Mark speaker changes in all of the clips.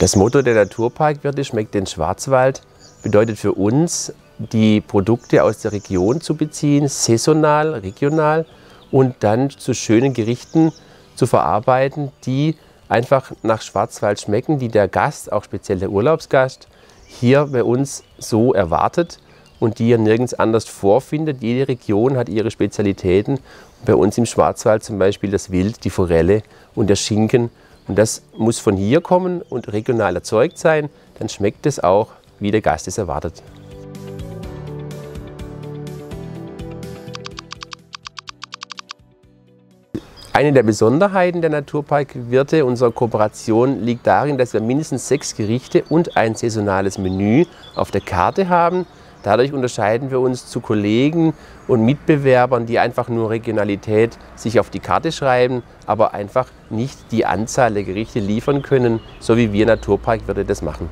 Speaker 1: Das Motto der Naturparkwirte "Schmeckt den Schwarzwald" bedeutet für uns, die Produkte aus der Region zu beziehen, saisonal, regional und dann zu schönen Gerichten zu verarbeiten, die einfach nach Schwarzwald schmecken, die der Gast, auch speziell der Urlaubsgast, hier bei uns so erwartet und die er nirgends anders vorfindet. Jede Region hat ihre Spezialitäten. Bei uns im Schwarzwald zum Beispiel das Wild, die Forelle und der Schinken. Und das muss von hier kommen und regional erzeugt sein. Dann schmeckt es auch, wie der Gast es erwartet. Eine der Besonderheiten der Naturparkwirte unserer Kooperation liegt darin, dass wir mindestens 6 Gerichte und ein saisonales Menü auf der Karte haben. Dadurch unterscheiden wir uns zu Kollegen und Mitbewerbern, die einfach nur Regionalität sich auf die Karte schreiben, aber einfach nicht die Anzahl der Gerichte liefern können, so wie wir Naturparkwirte das machen.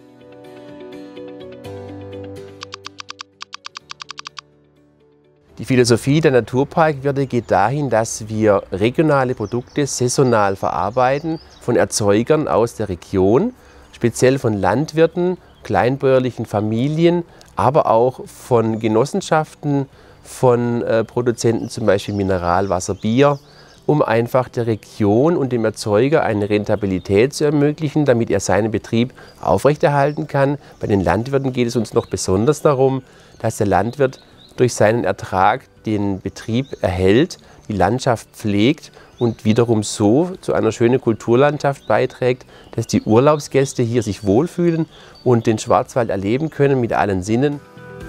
Speaker 1: Die Philosophie der Naturparkwirte geht dahin, dass wir regionale Produkte saisonal verarbeiten von Erzeugern aus der Region, speziell von Landwirten, kleinbäuerlichen Familien, aber auch von Genossenschaften, von Produzenten, zum Beispiel Mineralwasser, Bier, um einfach der Region und dem Erzeuger eine Rentabilität zu ermöglichen, damit er seinen Betrieb aufrechterhalten kann. Bei den Landwirten geht es uns noch besonders darum, dass der Landwirt durch seinen Ertrag den Betrieb erhält, die Landschaft pflegt und wiederum so zu einer schönen Kulturlandschaft beiträgt, dass die Urlaubsgäste hier sich wohlfühlen und den Schwarzwald erleben können mit allen Sinnen.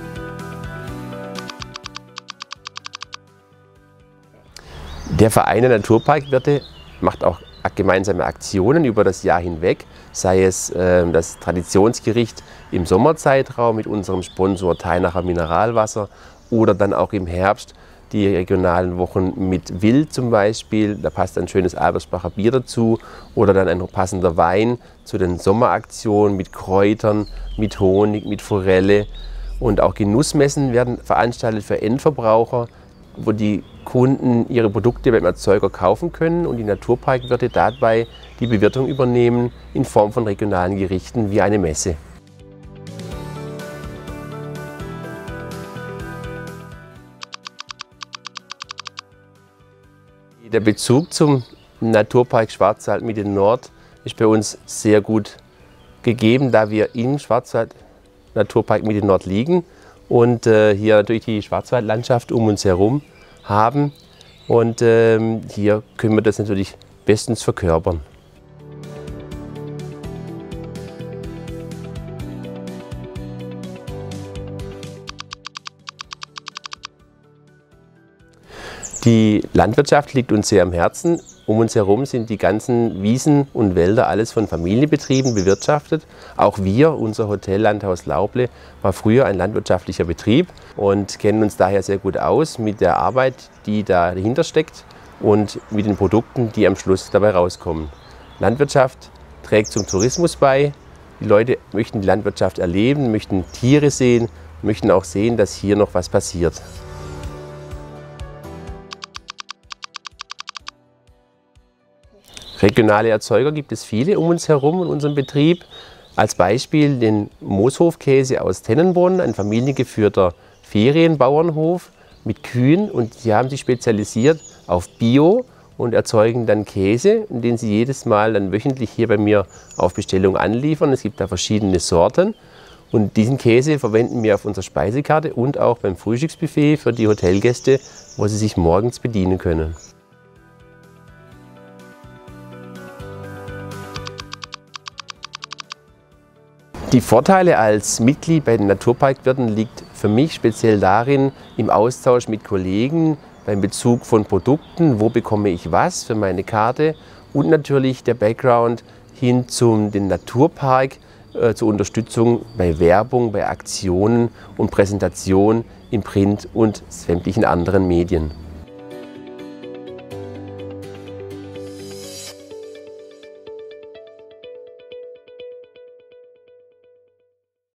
Speaker 1: Der Verein der Naturparkwirte macht auch gemeinsame Aktionen über das Jahr hinweg, sei es das Traditionsgericht im Sommerzeitraum mit unserem Sponsor Theinacher Mineralwasser oder dann auch im Herbst die regionalen Wochen mit Wild zum Beispiel. Da passt ein schönes Albersbacher Bier dazu oder dann ein passender Wein zu den Sommeraktionen mit Kräutern, mit Honig, mit Forelle. Und auch Genussmessen werden veranstaltet für Endverbraucher, wo die Kunden ihre Produkte beim Erzeuger kaufen können und die Naturparkwirte dabei die Bewirtung übernehmen in Form von regionalen Gerichten wie eine Messe. Der Bezug zum Naturpark Schwarzwald Mitte Nord ist bei uns sehr gut gegeben, da wir im Schwarzwald Naturpark Mitte Nord liegen und hier natürlich die Schwarzwaldlandschaft um uns herum haben. Und hier können wir das natürlich bestens verkörpern. Die Landwirtschaft liegt uns sehr am Herzen. Um uns herum sind die ganzen Wiesen und Wälder alles von Familienbetrieben bewirtschaftet. Auch wir, unser Hotel Landhaus Lauble, war früher ein landwirtschaftlicher Betrieb und kennen uns daher sehr gut aus mit der Arbeit, die dahinter steckt und mit den Produkten, die am Schluss dabei rauskommen. Landwirtschaft trägt zum Tourismus bei. Die Leute möchten die Landwirtschaft erleben, möchten Tiere sehen, möchten auch sehen, dass hier noch was passiert. Regionale Erzeuger gibt es viele um uns herum in unserem Betrieb. Als Beispiel den Mooshofkäse aus Tennenbronn, ein familiengeführter Ferienbauernhof mit Kühen. Und sie haben sich spezialisiert auf Bio und erzeugen dann Käse, den sie jedes Mal dann wöchentlich hier bei mir auf Bestellung anliefern. Es gibt da verschiedene Sorten. Und diesen Käse verwenden wir auf unserer Speisekarte und auch beim Frühstücksbuffet für die Hotelgäste, wo sie sich morgens bedienen können. Die Vorteile als Mitglied bei den Naturparkwirten liegt für mich speziell darin, im Austausch mit Kollegen, beim Bezug von Produkten, wo bekomme ich was für meine Karte und natürlich der Background hin zum den Naturpark zur Unterstützung bei Werbung, bei Aktionen und Präsentation im Print und sämtlichen anderen Medien.